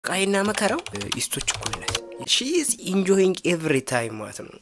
ቃይና መከራው ኢስቶች ኩልነት she is enjoying every time ማለት ነው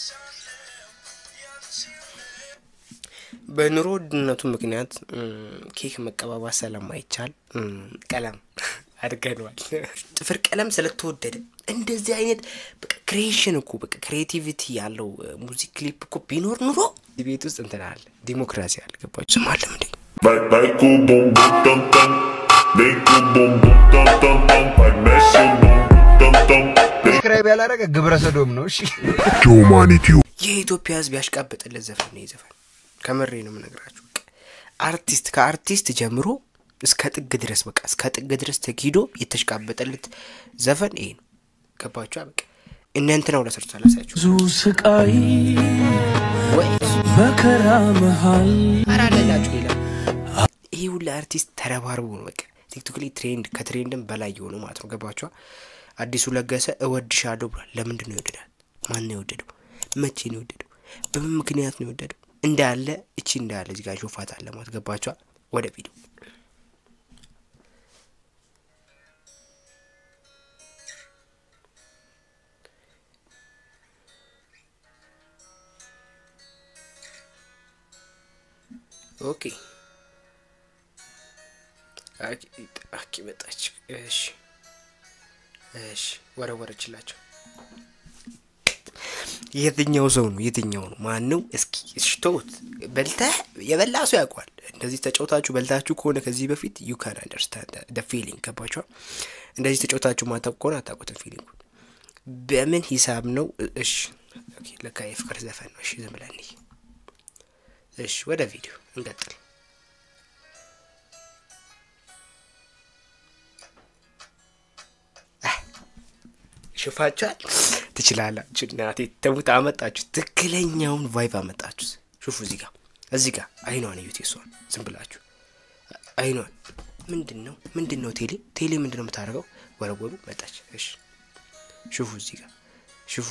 በኑሮ ድነቱ ምክንያት ኬክ መቀባባ ሰላም አይቻል ቀለም አድርገናል ጥፍር ቀለም ስለተወደደ እንደዚህ አይነት በቃ ክሪኤሽን እኮ በቃ ክሪኤቲቪቲ ያለው ሙዚክ ክሊፕ እኮ ቢኖር ኑሮ ቤት ውስጥ እንተናል ዲሞክራሲ አልገባችሁ ሰማለም እንዴ ባይኩ ቦም ቶም ቶም ባይኩ ቦም ቶም ቶም ባይመሽ ቶም ቶም ስክራይብ ያላረገ ግብረ ሰዶም ነው እሺ ጆማኒቲው የኢትዮጵያ ህዝብ ያሽቃበጠለት ዘፈን ነው ይዘፈን ከመሬ ነው ምነግራችሁ አርቲስት ከአርቲስት ጀምሮ እስከ ጥግ ድረስ በቃ እስከ ጥግ ድረስ ተኪዶ የተሽቃበጠለት ዘፈን ይሄ ነው ገባችሁ በቃ እናንተናው ለሰርታላሳችሁ ዙ ስቃይ ወይ መከራ መሃል አራለላችሁ ሌላ ይሄ ሁሉ አርቲስት ተረባርቦ ነው በቃ ቲክቶክ ላይ ትሬንድ ከትሬንድም በላይ የሆነ ማለት ነው ገባችሁ አዲሱ ለገሰ እወድሻለሁ ብሏል ለምንድን ነው ይወደዳል ማን ነው ይወደደው መቼ ነው ይወደደው በምን ምክንያት ነው ይወደደው እንዳለ እቺ እንዳለ እዚህ ጋር ሾፋት አለ ማለት ገባችሁ ወደ ቪዲዮ ኦኬ አኪ መጣች እሺ ወረወረችላችሁ የትኛው ሰው ነው ማን ነው እስኪ እሽቶት በልታ የበላ ሰው ያቋል እንደዚህ ተጫውታችሁ በልታችሁ ከሆነ ከዚህ በፊት you can understand the feeling ገባችሁ እንደዚህ ተጫውታችሁ ማታቆና አታቆተን feeling በምን ሂሳብ ነው እሺ ኦኬ ለካ የፍቅር ዘፈን ነው እሺ ዝም ብለን እሺ ወደ ቪዲዮ እንቀጥል ሹፋቻል ትችላላችሁ እናቴ ተሙት አመጣችሁ ትክክለኛውን ቫይብ አመጣችሁ ሹፉ እዚህ ጋር አይኗን እዩት ይሷን ዝም ብላችሁ አይኗን ምንድነው ቴሌ ምንድነው የምታረገው ወረወሩ መጣች እሺ ሹፉ ሹፉ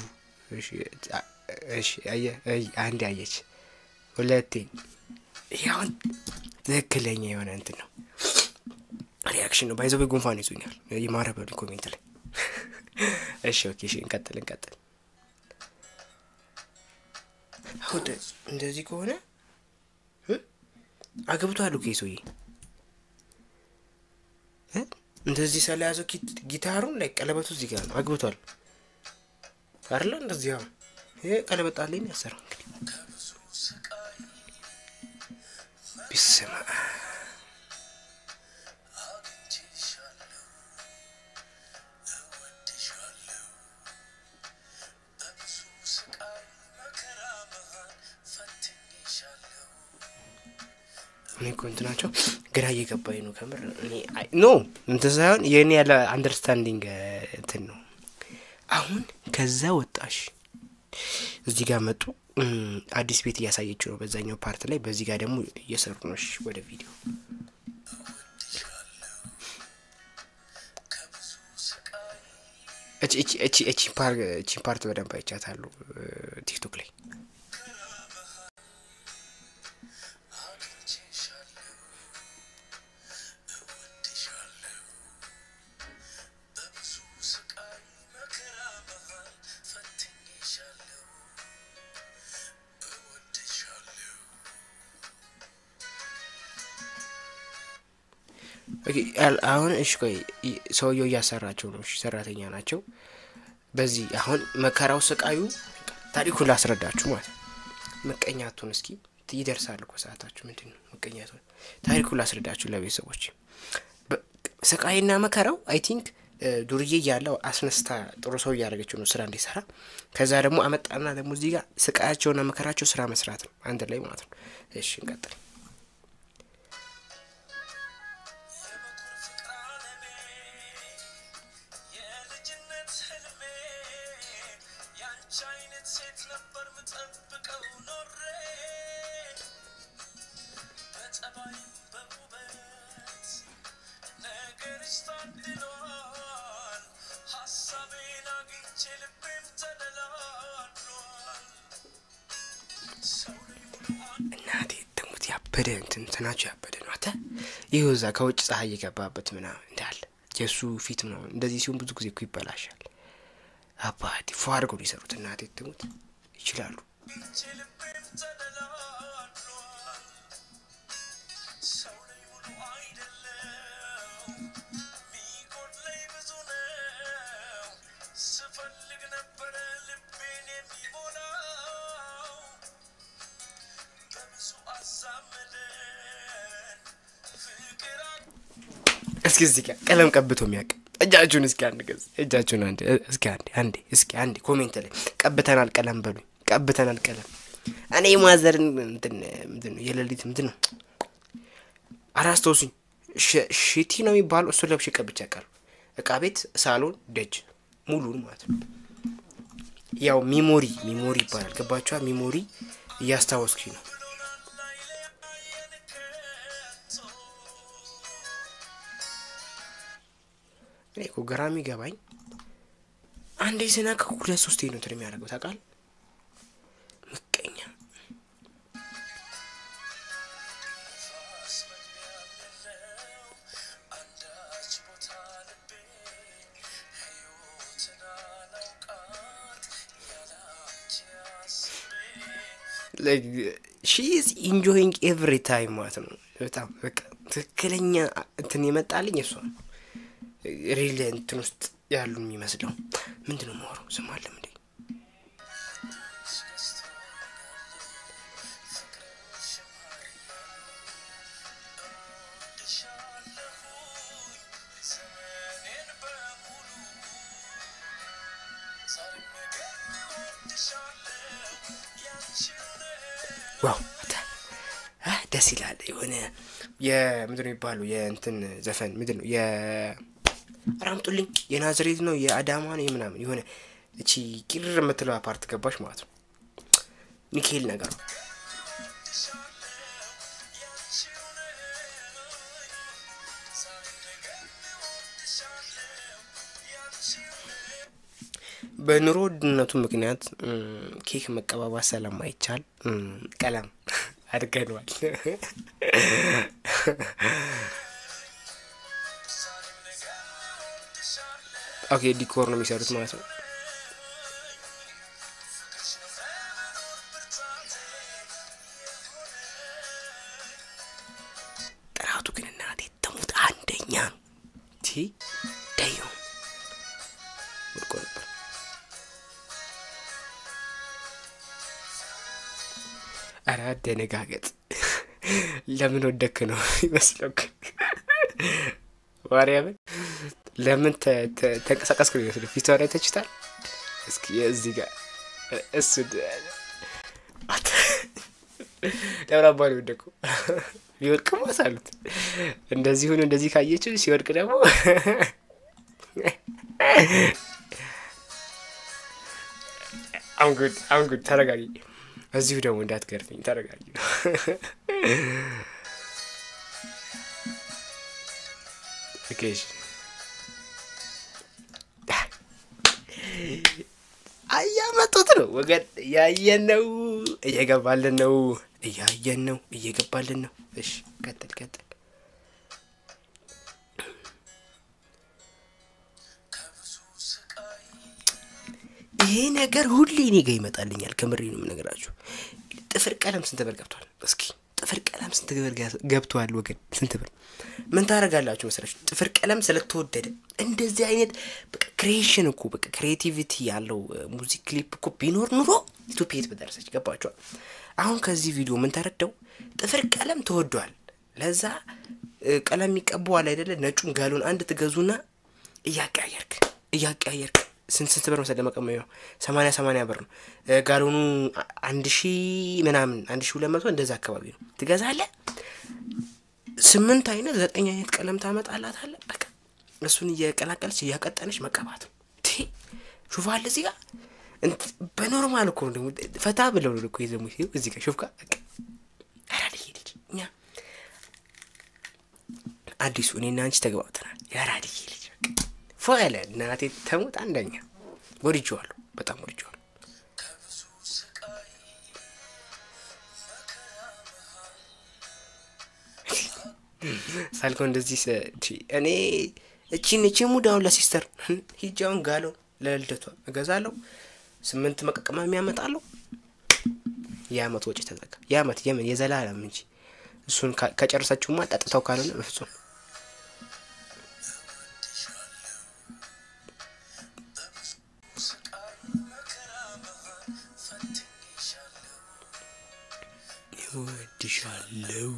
እሺ አንድ አየች ሁለቴ ይሁን ትክክለኛ የሆነ እንትን ነው ሪአክሽን ነው ባይዘው ጉንፋን ይዞኛል ይማረበል ኮሜንት ላይ እሺ ኦኬ እሺ እንቀጥል አሁን እንደዚህ ከሆነ አግብቷል ኦኬ ሶይ እንደዚህ ሰላያዞ ጊታሩን ላይ ቀለበቱ እዚህ ጋር ነው አግብቷል አይደል እንደዚህ አሁን ይሄ ቀለበት አለኝ ያሰራው ቢስማ እኔ ኮንትናቸው ግራ እየገባኝ ነው ከመር እኔ ኖ እንትን ሳይሆን የኔ ያለ አንደርስታንዲንግ እንትን ነው አሁን ከዛ ወጣሽ እዚህ ጋር መጡ አዲስ ቤት ያሳየችው ነው በዛኛው ፓርት ላይ በዚህ ጋር ደግሞ እየሰሩ ነው እሺ ወደ ቪዲዮ እቺ ፓርት በደንብ አይቻታለሁ ቲክቶክ ላይ ኦኬ አሁን እሺ ቆይ ሰውየው ያሰራቸው ነው እሺ ሰራተኛ ናቸው በዚህ አሁን መከራው ስቃዩ ታሪኩን ላስረዳችሁ ማለት መቀኛቱን እስኪ ይደርሳል እኮ ሰዓታችሁ ምንድነው መቀኛቱን ታሪኩን ላስረዳችሁ ለቤተሰቦች ስቃይና መከራው አይ ቲንክ ዱርዬ ያለው አስነስታ ጥሩ ሰው ያደረገችው ነው ስራ እንዲሰራ ከዛ ደግሞ አመጣና ደግሞ እዚህ ጋር ስቃያቸውና መከራቸው ስራ መስራት ነው አንድ ላይ ማለት ነው እሺ እንቀጥል እናቴ ተሙት ያበደ እንትን ተናቸው ያበደ ነው አታ ይሁዛ ከውጭ ፀሐይ የገባበት ምናምን እንዳለ የሱ ፊት ነው እንደዚህ ሲሆን ብዙ ጊዜ እኮ ይበላሻል አባቴ ፏርጎ ሊሰሩት እናቴ ትሙት ይችላሉ እስኪ እዚህ ጋር ቀለም ቀብቶ የሚያውቅ እጃችሁን እስኪ አንድ ገጽ እጃችሁን እስኪ አንዴ ኮሜንት ላይ ቀብተናል ቀለም በሉኝ ቀብተናል ቀለም እኔ ማዘርን ምንድን ነው የሌሊት ምንድን ነው አራስቶስኝ ሽቲ ነው የሚባለው እሱ ለብሼ ቀብቼ አውቃለሁ እቃ ቤት ሳሎን ደጅ ሙሉን ማለት ነው ያው ሚሞሪ ይባላል ገባችኋ ሚሞሪ እያስታወስኩኝ ነው እኮ ገራሚ ገባኝ አንዴ ስናከ 2-3 ነው እንትን የሚያደርገው ታውቃል ምቀኛ like she is enjoying every time ማለት ነው በጣም በቃ ትክክለኛ እንትን የመጣልኝ እሷ ሪል እንትን ውስጥ ያሉ የሚመስለው ምንድነው ማወራው ስም አለ እንዴ ዋው ደስ ይላል የሆነ የምንድነው ይባሉ የእንትን ዘፈን ምንድነው አራምጡልኝ የናዝሬት ነው የአዳማ ነው የምናምን የሆነ እቺ ቂርር የምትለው አፓርት ገባሽ ማለት ነው ሚካኤል ነገር በኑሮ ውድነቱ ምክንያት ኬክ መቀባባት ስለማይቻል ቀለም አድርገናል ኦኬ ዲኮር ነው የሚሰሩት ማለት ነው ጥራቱ ግን እናቴ ተሙት አንደኛ ቲ ዳዩ ወርቆ አራደ ነጋገጥ ለምን ወደክ ነው ይመስለው ዋሪያም ለምን ተንቀሳቀስኩ ነው ፊቷ ላይ ተችታል እስኪ እዚህ ጋር እሱ ለራባሪ ወደኩ ይወርቅ ማሳሉት እንደዚህ ሆኖ እንደዚህ ካየችው ሲወርቅ ደግሞ I'm good ተረጋጊ እዚሁ ደግሞ እንዳትገርፈኝ ተረጋጊ ኦኬ አያመጡት ነው ወገን ያየነው እየገባልን ነው እየገባልን ነው እሺ ቀጥል ይሄ ነገር ሁሌ እኔ ጋር ይመጣልኛል ከምሬ ነው የምነግራችሁ ጥፍር ቀለም ስንት ብር ገብቷል እስኪ ጥፍር ቀለም ስንት ብር ገብቷል ወገን ስንት ብር ምን ታረጋላችሁ መሰለሽ ጥፍር ቀለም ስለተወደደ እንደዚህ አይነት በቃ ክሪኤሽን እኮ በቃ ክሪኤቲቪቲ ያለው ሙዚክ ክሊፕ እኮ ቢኖር ኑሮ ኢትዮጵያ በደረሰች ገባችሁ አሁን ከዚህ ቪዲዮ ምን ተረዳው ጥፍር ቀለም ተወዷል ለዛ ቀለም ይቀበዋል አይደለ ነጩን ጋሎን አንድ ትገዙና እያቀያየርክ ስንት ብር መሰለ መቀመጫው 80 ብር ነው ጋሎኑ 1000 ምናምን 1200 እንደዛ አካባቢ ነው ትገዛለህ 8 አይነት 9 አይነት ቀለም ታመጣላታለ በቃ እሱን እየቀላቀለች እያቀጠነች መቀባት ሹፋል እዚህ ጋር በኖርማል እኮ ነው ፈታ ብለው ነው እኮ ይዘሙ እዚህ ጋር ሹፍካ አራዲ ልጅ እኛ አዲሱ እኔና አንቺ ተግባብተናል ያራዲ ልጅ ፎለ እናቴ ተሙት አንደኛ ወርጆዋል በጣም ወርጆዋል ሳልኮ እንደዚህ እኔ እቺ ሙዳውን ለሲስተር ሂጃውን ጋለው ለልደቷ እገዛለሁ 8 መቀቀማ የሚያመጣለው ያመት ወጪ ተዘጋ ያመት የምን የዘላለም እንጂ እሱን ከጨረሳችሁማ ጠጥተው ካልሆነ በፍጹም ወድሻለሁ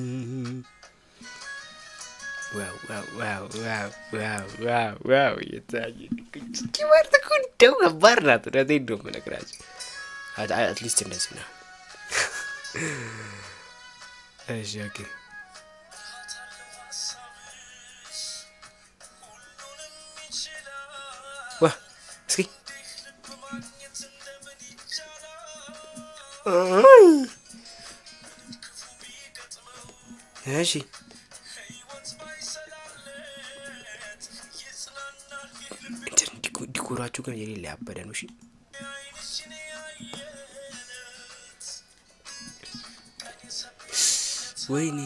ዋው የታየ ኪወርት ኩንደው ከባርናት ረዴዶ መነግራችሁ አትሊስት እንደዚህ ነው እሺ ኦኬ ዋ እስኪ እሺ ዲኮራችሁ ግን የሌለ ያበደ ነው እሺ ወይኔ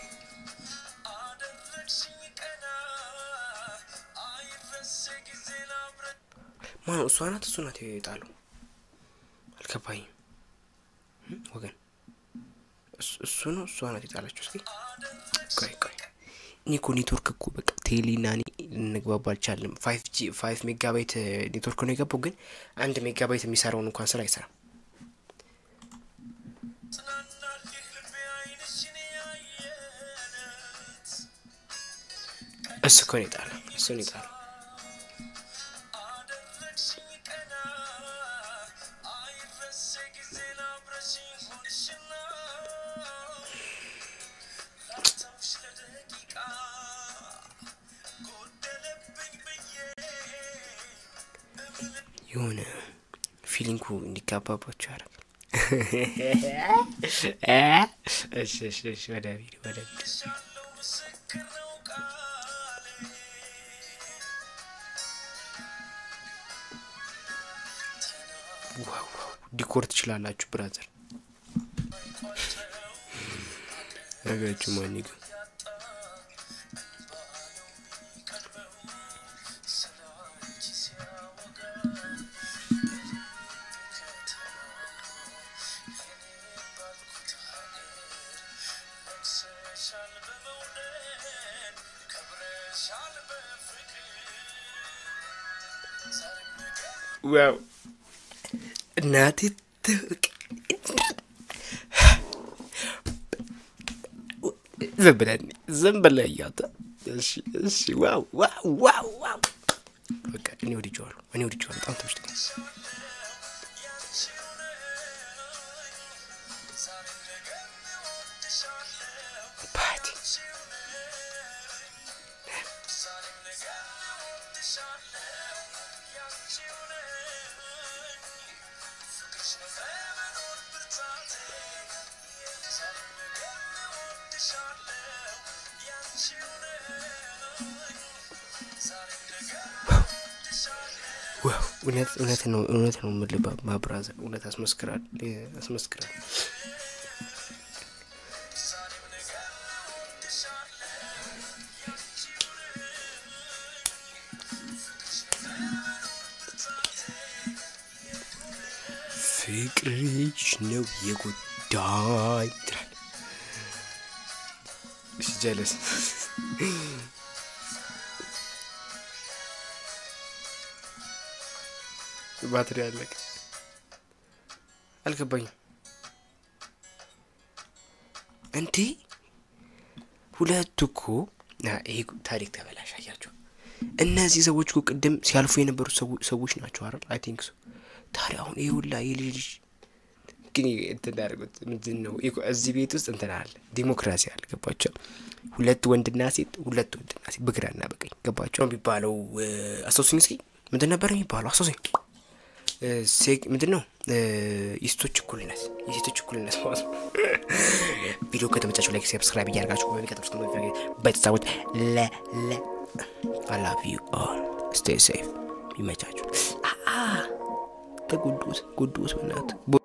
ማን እሷ ናት የጣለው አልከባኝም ወገን እሱ ነው እሷ ናት የጣለችው እስኪ ቆይ ኒኮ ኔትወርክ እኮ በቃ ቴሌና እንግባባ አልቻለም 5 ሜጋባይት ኔትወርክ ነው የገባው ግን 1 ሜጋባይት የሚሰራውን እንኳን ስራ አይሰራም እሱ ነው የጣለው የሆነ ፊሊንጉ እንዲጋባባችሁ ያደርጋል እሺ ወደ ቪዲዮ ዋው ዲኮር ትችላላችሁ ብራዘር አገጩ ማኒጋ ዋው እናቴ ዘንበለኝ ያታ እሺ ዋው በቃ እኔ ወድጄዋለሁ በጣም ተመችቶኛል እውነት ነው ምልባ ማብራዘር እውነት አስመስክራል ፍቅርሽ ነው የጎዳኝ እሺ ጀለስ ባትሪ አለቀ አልገባኝም እንዴ ሁለቱ እኮ ይሄ ታሪክ ተበላሽ አያችሁ እነዚህ ሰዎች እኮ ቅድም ሲያልፉ የነበሩ ሰዎች ናቸው አይደል አይ ቲንክ ሶ ታዲያ አሁን ይሄ ሁላ የልጅ ግን እንተዳርጉት ምንድነው እዚህ ቤት ውስጥ እንተና አለ ዲሞክራሲ አለ ገባችሁ ሁለት ወንድና ሴት በግራና በቀኝ ገባችሁ ቢባለው አሶሲንግ እስኪ ምንድን ነበር የሚባለው አሶሲንግ ምንድነው የሴቶች እኩልነት ማለት ቪዲዮ ከተመቻችሁ ላይክ ሰብስክራይብ እያደረጋችሁ በሚቀጥሉት በተሳውት I love you all stay safe ይመቻችሁ ተጉዱስ በእናትህ